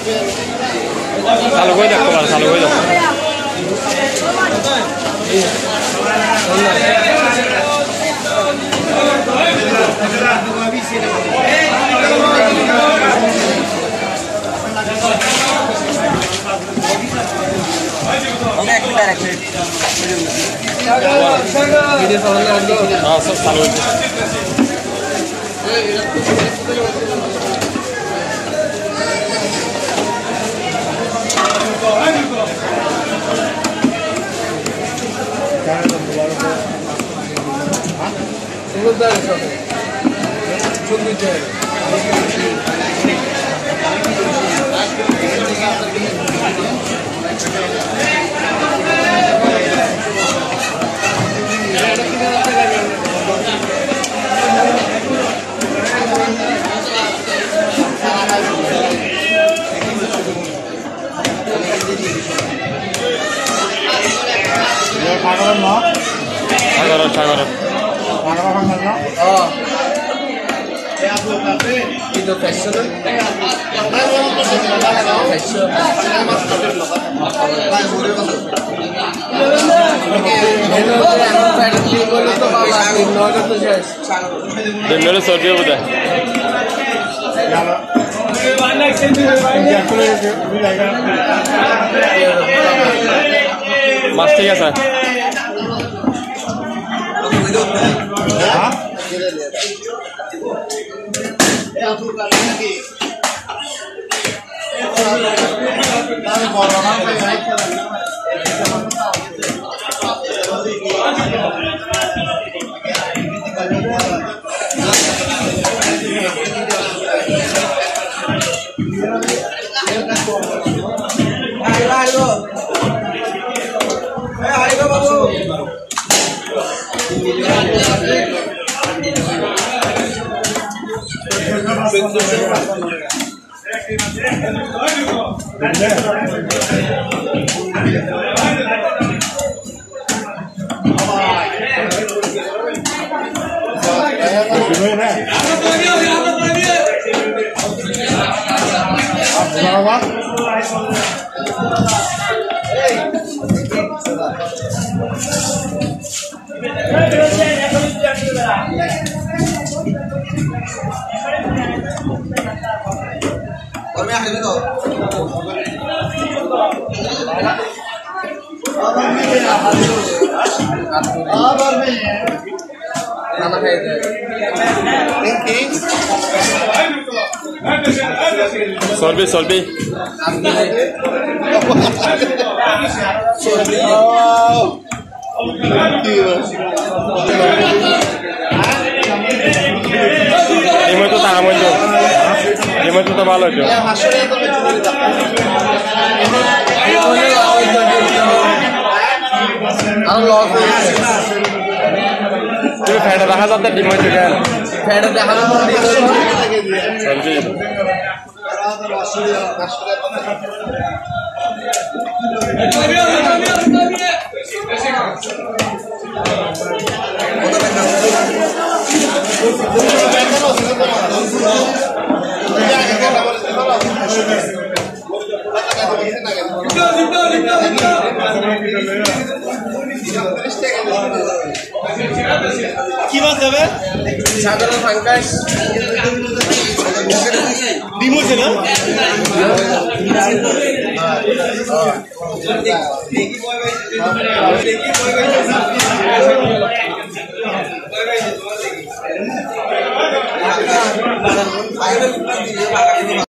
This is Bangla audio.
চালু করে দেখতে পারো, চালু করে দেখো। हाँ सब चालू है। Itu fashion Mas ঠিক আছে Solbi solbi Ini itu tak aman jo. Ini itu tak malu jo. Itu fed dah ada tak dimana juga. Fed dah ada tak Solbi কি মাছ যাবে সাগরের ফাঙ্গাস ডিম হচ্ছে না